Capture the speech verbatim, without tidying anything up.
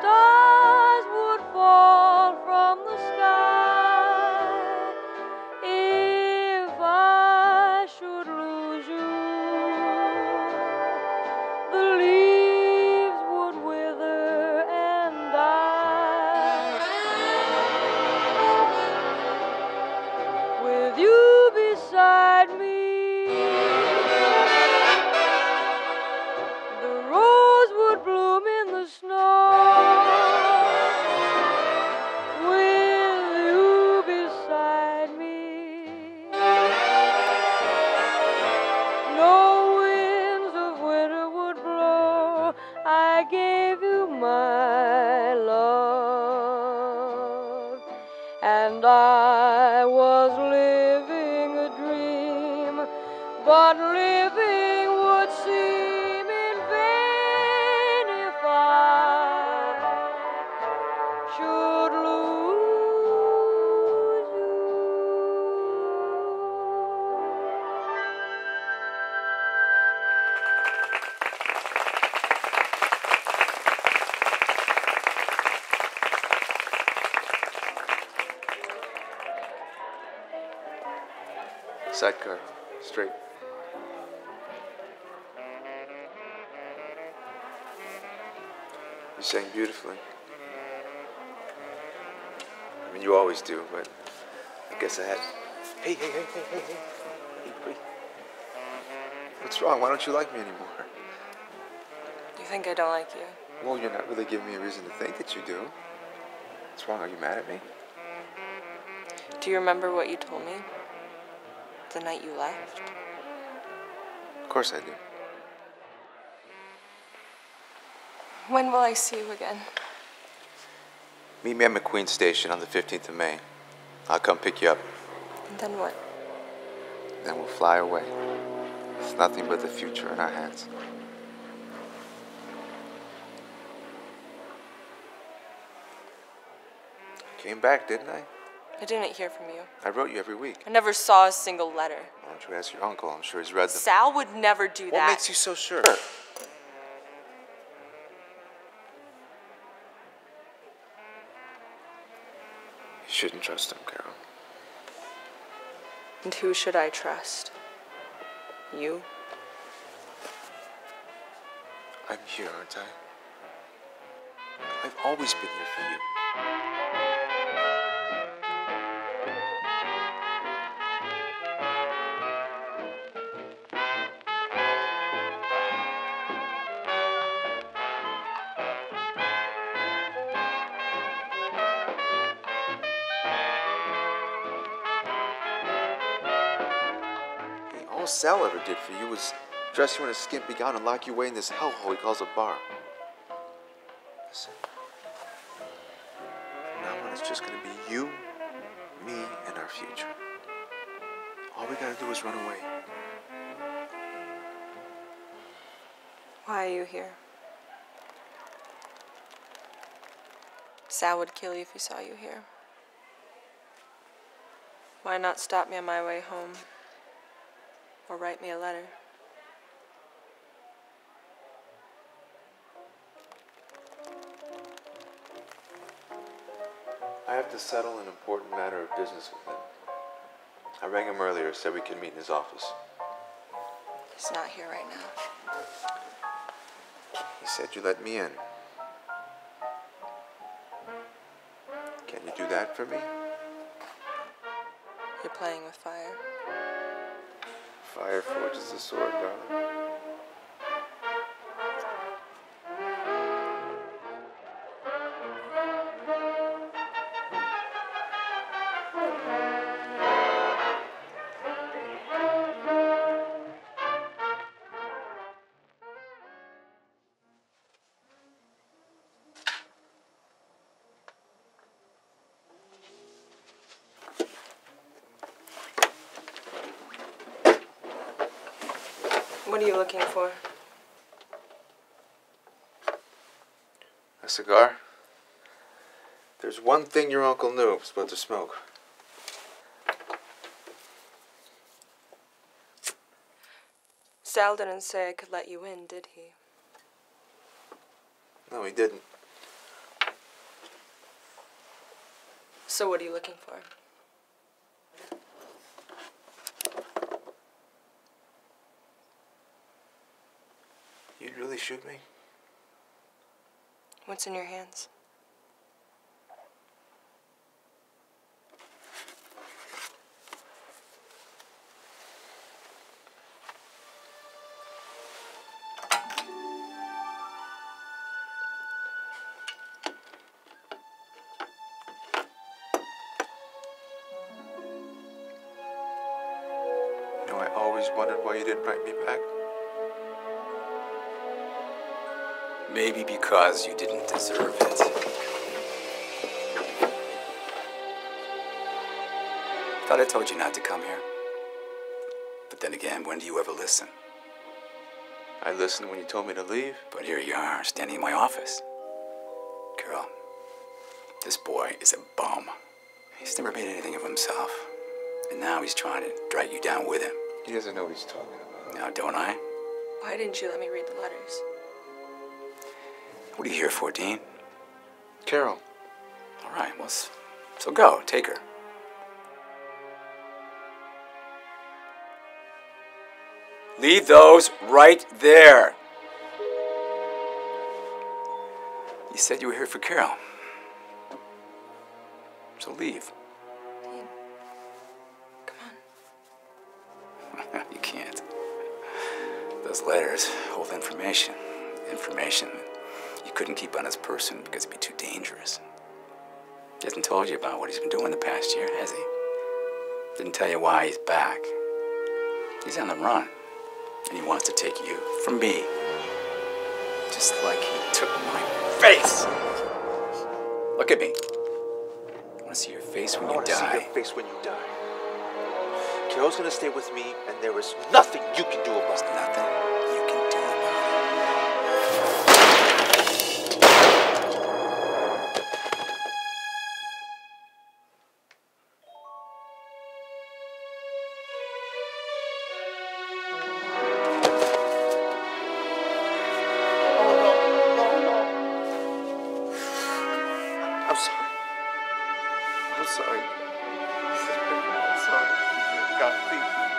stars would fall from the sky if I should lose you. The leaves would wither and die. With you beside me, the rose would bloom in the snow. With you beside me, no winds of winter would blow. I gave you my love, and I was living a dream, but living would seem in vain if I should lose you. Sidecar, straight. You sang beautifully. I mean, you always do, but I guess I had... Hey, hey, hey, hey, hey, hey. Hey, wait. What's wrong? Why don't you like me anymore? You think I don't like you? Well, you're not really giving me a reason to think that you do. What's wrong? Are you mad at me? Do you remember what you told me the night you left? Of course I do. When will I see you again? Meet me at McQueen Station on the fifteenth of May. I'll come pick you up. And then what? Then we'll fly away. With nothing but the future in our hands. Came back, didn't I? I didn't hear from you. I wrote you every week. I never saw a single letter. Why don't you ask your uncle? I'm sure he's read them. Sal would never do that. What makes you so sure? You shouldn't trust him, Carol. And who should I trust? You? I'm here, aren't I? I've always been here for you. All Sal ever did for you was dress you in a skimpy gown and lock you away in this hellhole he calls a bar. Listen, from now on it's just gonna be you, me, and our future. All we gotta do is run away. Why are you here? Sal would kill you if he saw you here. Why not stop me on my way home? Or write me a letter? I have to settle an important matter of business with him. I rang him earlier, said we could meet in his office. He's not here right now. He said you let me in. Can you do that for me? You're playing with fire. Fire forges the sword, darling. What are you looking for? A cigar? There's one thing your uncle knew, it was about to smoke. Sal didn't say I could let you in, did he? No, he didn't. So what are you looking for? You'd really shoot me? What's in your hands? You know, I always wondered why you didn't write me back. Maybe because you didn't deserve it. Thought I told you not to come here. But then again, when do you ever listen? I listened when you told me to leave. But here you are, standing in my office. Girl, this boy is a bum. He's never made anything of himself. And now he's trying to drag you down with him. He doesn't know what he's talking about. Now, don't I? Why didn't you let me read the letters? What are you here for, Dean? Carol. All right, well, so go, take her. Leave those right there. You said you were here for Carol. So leave. Dean, come on. You can't. Those letters hold information. Information you couldn't keep on his person because it'd be too dangerous. He hasn't told you about what he's been doing the past year, has he? Didn't tell you why he's back. He's on the run. And he wants to take you from me. Just like he took my face. Look at me. I want to see your face when I you want to see die. your face when you die. Carol's gonna stay with me, and there is nothing you can do about There's it. nothing you can do about it. I'm sorry. I'm sorry. I'm sorry. God, please.